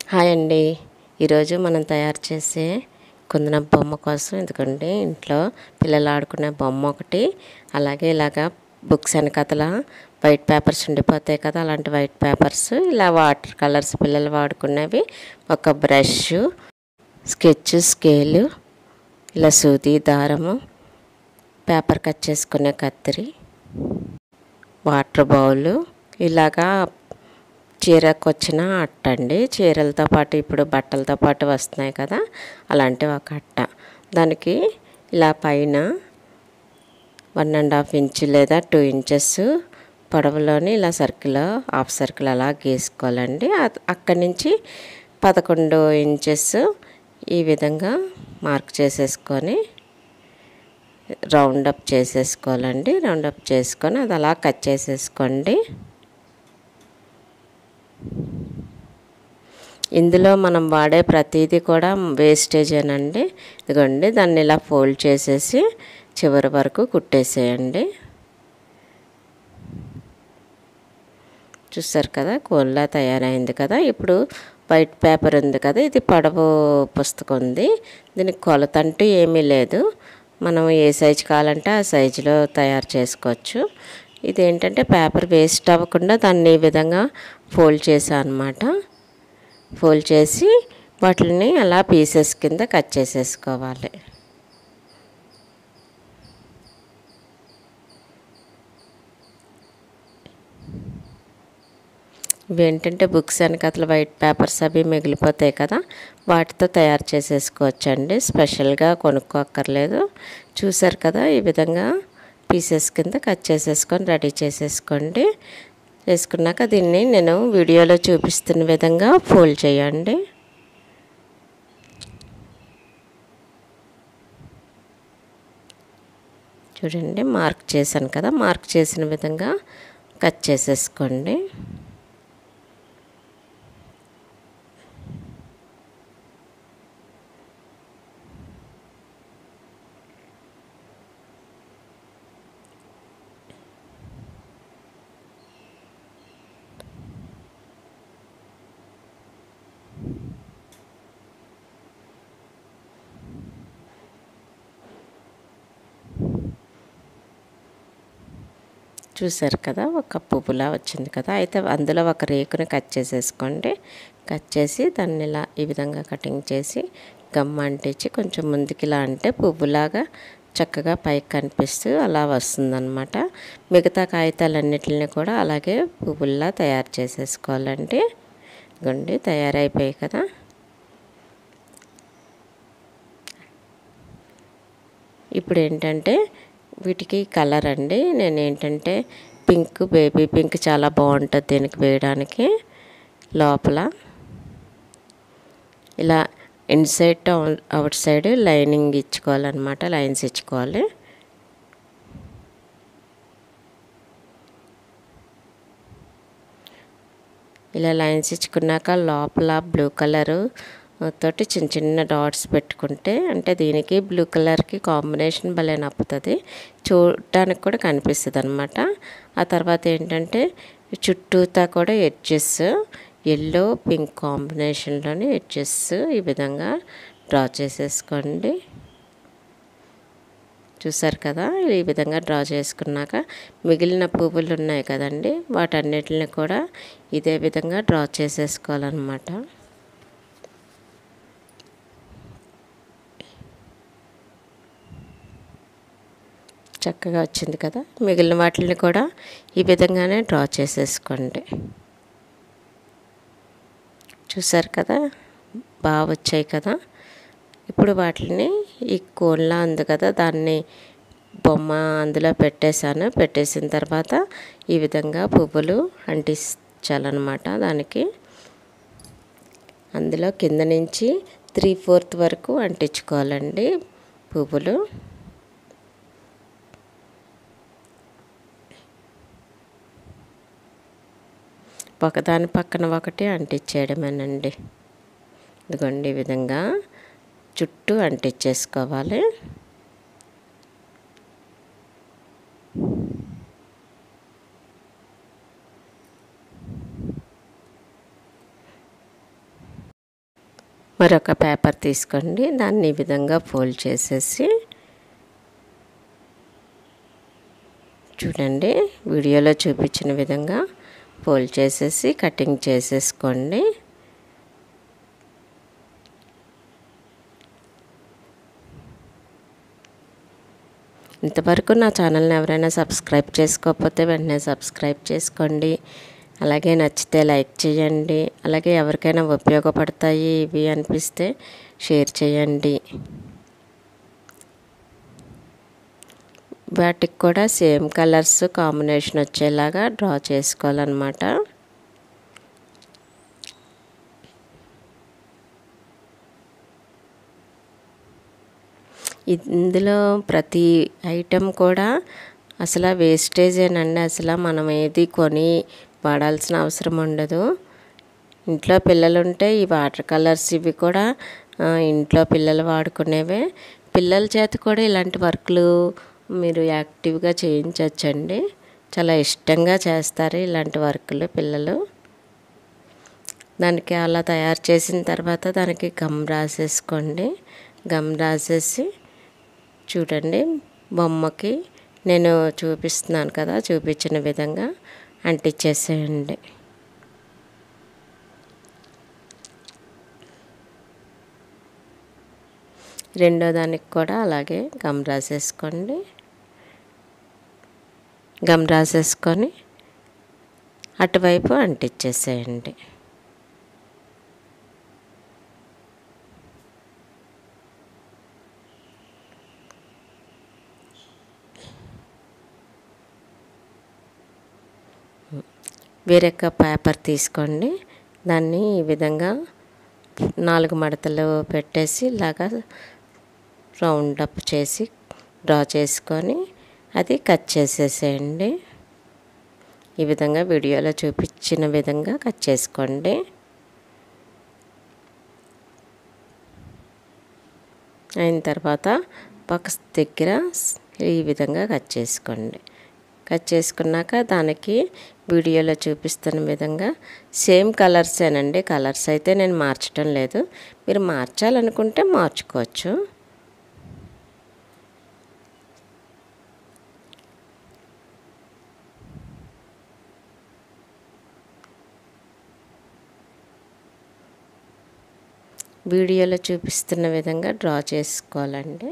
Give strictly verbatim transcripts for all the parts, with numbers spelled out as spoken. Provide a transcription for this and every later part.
Hi అండి. ఈరోజు మనం తయారు చేసే కుందన బొమ్మ కోసం ఎందుకంటే ఇంట్లో పిల్లలు ఆడుకునే బొమ్మ ఒకటి, అలాగే ఇలాగా బుక్స్ వెనకాతల వైట్ పేపర్స్ ఉండిపోతాయి కదా, అలాంటి వైట్ పేపర్స్, ఇలా వాటర్ కలర్స్ పిల్లలు వాడుకునేవి, ఒక బ్రష్, స్కెచ్, స్కేలు, ఇలా సూది, దారము, పేపర్ కట్ చేసుకునే కత్తిరి, వాటర్ బౌలు, ఇలాగా చీరకు వచ్చిన అట్ట అండి. చీరలతో పాటు ఇప్పుడు బట్టలతో పాటు వస్తున్నాయి కదా, అలాంటి ఒక అట్ట. దానికి ఇలా పైన వన్ అండ్ హాఫ్ ఇంచ్ లేదా టూ ఇంచెస్ పొడవులోని ఇలా సర్కిల్, హాఫ్ సర్కిల్ అలా గీసుకోవాలండి. అక్కడి నుంచి పదకొండు ఇంచెస్ ఈ విధంగా మార్క్ చేసేసుకొని రౌండ్ అప్ చేసేసుకోవాలండి. రౌండ్ అప్ చేసుకొని అది అలా కట్ చేసేసుకోండి. ఇందులో మనం వాడే ప్రతిదీ కూడా వేస్టేజేనండి. ఇదిగోండి, దాన్ని ఇలా ఫోల్డ్ చేసేసి చివరి వరకు కుట్టేసేయండి. చూసారు కదా, కోల్లా తయారైంది కదా. ఇప్పుడు వైట్ పేపర్ ఉంది కదా, ఇది పొడవు పుస్తకం ఉంది. దీనికి కొలత అంటూ ఏమీ లేదు. మనం ఏ సైజు కావాలంటే ఆ సైజులో తయారు చేసుకోవచ్చు. ఇదేంటంటే పేపర్ వేస్ట్ అవ్వకుండా దాన్ని ఈ విధంగా ఫోల్డ్ చేశాను అన్నమాట. ఫోల్డ్ చేసి వాటిని అలా పీసెస్ కింద కట్ చేసేసుకోవాలి. ఇవేంటంటే బుక్స్ వెనకాతల వైట్ పేపర్స్ అవి మిగిలిపోతాయి కదా, వాటితో తయారు చేసేసుకోవచ్చండి. స్పెషల్గా కొనుక్కోక్కర్లేదు. చూసారు కదా, ఈ విధంగా పీసెస్ కింద కట్ చేసేసుకొని రెడీ చేసేసుకోండి. చేసుకున్నాక దీన్ని నేను వీడియోలో చూపిస్తున్న విధంగా ఫోల్డ్ చేయండి. చూడండి, మార్క్ చేశాను కదా, మార్క్ చేసిన విధంగా కట్ చేసేసుకోండి. చూసారు కదా, ఒక పువ్వులా వచ్చింది కదా. అయితే అందులో ఒక రేకుని కట్ చేసేసుకోండి. కట్ చేసి దాన్ని ఇలా ఈ విధంగా కటింగ్ చేసి గమ్ అంటించి కొంచెం ముందుకి ఇలా అంటే పువ్వులాగా చక్కగా పైకి కనిపిస్తూ అలా వస్తుందన్నమాట. మిగతా కాగితాలన్నిటిని కూడా అలాగే పువ్వుల్లా తయారు చేసేసుకోవాలండి. ఇదిగోండి, తయారైపోయాయి కదా. ఇప్పుడు ఏంటంటే వీటికి కలర్ అండి. నేను ఏంటంటే పింక్, బేబీ పింక్ చాలా బాగుంటుంది దీనికి వేయడానికి. లోపల ఇలా ఇన్సైడ్ అవుట్ సైడ్ లైనింగ్ ఇచ్చుకోవాలన్నమాట, లైన్స్ ఇచ్చుకోవాలి. ఇలా లైన్స్ ఇచ్చుకున్నాక లోపల బ్లూ కలరు తోటి చిన్న చిన్న డాట్స్ పెట్టుకుంటే, అంటే దీనికి బ్లూ కలర్కి కాంబినేషన్ భలే నప్పుతుంది, చూడటానికి కూడా కనిపిస్తుంది అనమాట. ఆ తర్వాత ఏంటంటే చుట్టూతా కూడా ఎడ్జెస్ ఎల్లో పింక్ కాంబినేషన్లోని ఎడ్జెస్ ఈ విధంగా డ్రా చేసేసుకోండి. చూసారు కదా, ఈ విధంగా డ్రా చేసుకున్నాక మిగిలిన పువ్వులు ఉన్నాయి కదండి, వాటన్నిటిని కూడా ఇదే విధంగా డ్రా చేసేసుకోవాలన్నమాట. చక్కగా వచ్చింది కదా. మిగిలిన వాటిని కూడా ఈ విధంగానే డ్రా చేసేసుకోండి. చూసారు కదా, బాగా వచ్చాయి కదా. ఇప్పుడు వాటిని ఈ కోన్లా ఉంది కదా, దాన్ని బొమ్మ అందులో పెట్టేశాను. పెట్టేసిన తర్వాత ఈ విధంగా పువ్వులు అంటించాలన్నమాట. దానికి అందులో కింద నుంచి త్రీ ఫోర్త్ వరకు అంటించుకోవాలండి పువ్వులు. ఒకదాని పక్కన ఒకటి అంటించేయడమేనండి. ఇదిగోండి, ఈ విధంగా చుట్టూ అంటించేసుకోవాలి. మరొక పేపర్ తీసుకోండి, దాన్ని ఈ విధంగా ఫోల్డ్ చేసేసి చూడండి వీడియోలో చూపించిన విధంగా ఫోల్డ్ చేసేసి కటింగ్ చేసేసుకోండి. ఇంతవరకు నా ఛానల్ని ఎవరైనా సబ్స్క్రైబ్ చేసుకోకపోతే వెంటనే సబ్స్క్రైబ్ చేసుకోండి. అలాగే నచ్చితే లైక్ చేయండి. అలాగే ఎవరికైనా ఉపయోగపడతాయి ఇవి అనిపిస్తే షేర్ చేయండి. వాటికి కూడా సేమ్ కలర్స్ కాంబినేషన్ వచ్చేలాగా డ్రా చేసుకోవాలన్నమాట. ఇందులో ప్రతి ఐటెం కూడా అసలు వేస్టేజేనండి. అసలు మనం ఏది కొని వాడాల్సిన అవసరం ఉండదు. ఇంట్లో పిల్లలు ఉంటే ఈ వాటర్ కలర్స్ ఇవి కూడా ఇంట్లో పిల్లలు వాడుకునేవే. పిల్లల చేత కూడా ఇలాంటి వర్క్లు మీరు యాక్టివ్గా చేయించవచ్చండి. చాలా ఇష్టంగా చేస్తారు ఇలాంటి వర్క్లు పిల్లలు. దానికి అలా తయారు చేసిన తర్వాత దానికి గమ్ రాసేసుకోండి. గమ్ రాసేసి చూడండి బొమ్మకి నేను చూపిస్తున్నాను కదా, చూపించిన విధంగా అంటించేసేయండి. రెండో దానికి కూడా అలాగే గమ్ రాసేసుకోండి. గమ్ రాసేసుకొని అటువైపు అంటించేసేయండి. వేరొక పేపర్ తీసుకోండి, దాన్ని ఈ విధంగా నాలుగు మడతలు పెట్టేసి ఇలాగా రౌండ్ అప్ చేసి డ్రా చేసుకొని అది కట్ చేసేసేయండి. ఈ విధంగా వీడియోలో చూపించిన విధంగా కట్ చేసుకోండి. అయిన తర్వాత పక్క దగ్గర ఈ విధంగా కట్ చేసుకోండి. కట్ చేసుకున్నాక దానికి వీడియోలో చూపిస్తున్న విధంగా సేమ్ కలర్సేనండి. కలర్స్ అయితే నేను మార్చడం లేదు, మీరు మార్చాలనుకుంటే మార్చుకోవచ్చు. వీడియోలో చూపిస్తున్న విధంగా డ్రా చేసుకోవాలండి.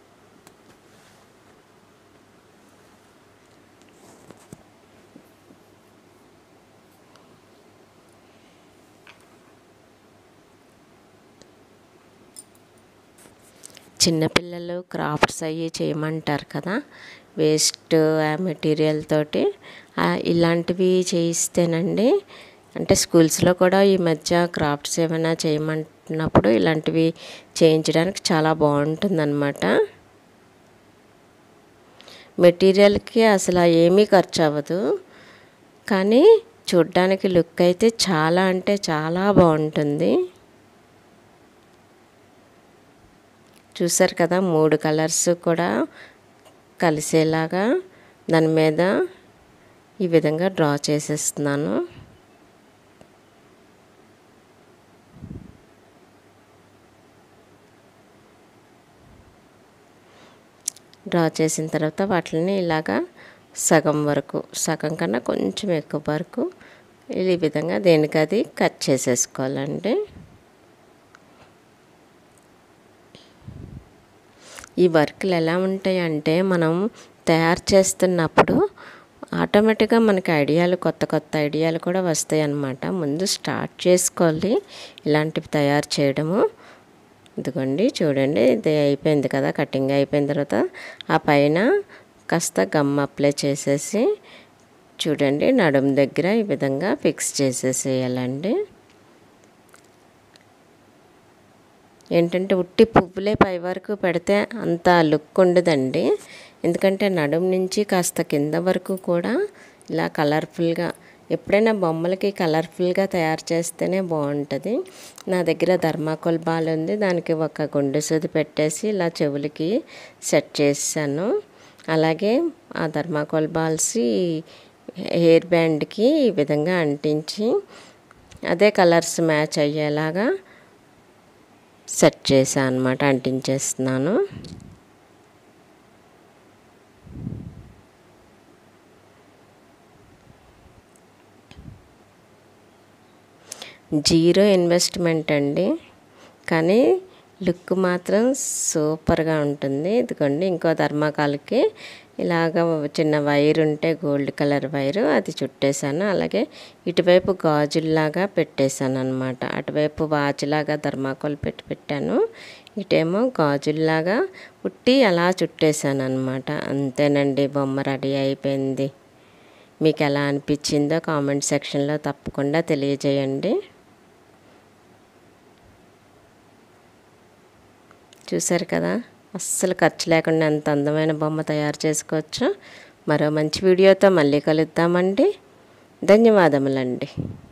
చిన్నపిల్లలు క్రాఫ్ట్స్ అవి చేయమంటారు కదా, వేస్ట్ మెటీరియల్ తోటి ఇలాంటివి చేయిస్తేనండి, అంటే స్కూల్స్లో కూడా ఈ మధ్య క్రాఫ్ట్స్ ఏమైనా చేయమంటున్నప్పుడు ఇలాంటివి చేయించడానికి చాలా బాగుంటుందన్నమాట. మెటీరియల్కి అసలు ఏమీ ఖర్చు అవ్వదు, కానీ చూడ్డానికి లుక్ అయితే చాలా అంటే చాలా బాగుంటుంది. చూసారు కదా, మూడు కలర్స్ కూడా కలిసేలాగా దాని మీద ఈ విధంగా డ్రా చేసేస్తున్నాను. డ్రా చేసిన తర్వాత వాటిని ఇలాగా సగం వరకు, సగం కన్నా కొంచెం ఎక్కువ వరకు ఈ విధంగా దేనికి అది కట్ చేసేసుకోవాలండి. ఈ వర్క్లు ఎలా ఉంటాయంటే మనం తయారు చేస్తున్నప్పుడు ఆటోమేటిక్గా మనకి ఐడియాలు కొత్త కొత్త ఐడియాలు కూడా వస్తాయి అన్నమాట. ముందు స్టార్ట్ చేసుకోవాలి ఇలాంటివి తయారు చేయడము. ఇదిగోండి చూడండి, ఇది అయిపోయింది కదా, కటింగ్ అయిపోయిన తర్వాత ఆ పైన కాస్త గమ్ అప్లై చేసేసి చూడండి నడుము దగ్గర ఈ విధంగా ఫిక్స్ చేసేసేయాలండి. ఏంటంటే ఉట్టి పువ్వులే పై వరకు పెడితే అంత లుక్ ఉండదండి, ఎందుకంటే నడుము నుంచి కాస్త కింద వరకు కూడా ఇలా కలర్ఫుల్గా, ఎప్పుడైనా బొమ్మలకి కలర్ఫుల్గా తయారు చేస్తేనే బాగుంటుంది. నా దగ్గర థర్మాకోల్ బాల్ ఉంది, దానికి ఒక గుండు సూది పెట్టేసి ఇలా చెవులకి సెట్ చేశాను. అలాగే ఆ థర్మాకోల్ బాల్స్ హెయిర్ బ్యాండ్కి ఈ విధంగా అంటించి అదే కలర్స్ మ్యాచ్ అయ్యేలాగా సెట్ చేశాను అన్నమాట, అంటించేస్తున్నాను. జీరో ఇన్వెస్ట్మెంట్ అండి, కానీ లుక్ మాత్రం సూపర్గా ఉంటుంది. ఇదిగోండి ఇంకో ధర్మాకాలకి ఇలాగ చిన్న వైర్ ఉంటే గోల్డ్ కలర్ వైరు అది చుట్టేసాను. అలాగే ఇటువైపు గాజుల్లాగా పెట్టేశాను అనమాట. అటువైపు వాచ్లాగా ధర్మాకోల్ పెట్టి పెట్టాను, ఇటేమో గాజుల్లాగా ఉట్టి అలా చుట్టేశాను అనమాట. అంతేనండి, బొమ్మ రెడీ అయిపోయింది. మీకు ఎలా అనిపించిందో కామెంట్ సెక్షన్లో తప్పకుండా తెలియజేయండి. చూసారు కదా, అస్సలు ఖర్చు లేకుండా ఎంత అందమైన బొమ్మ తయారు చేసుకోవచ్చు. మరో మంచి వీడియోతో మళ్ళీ కలుద్దామండి. ధన్యవాదములండి.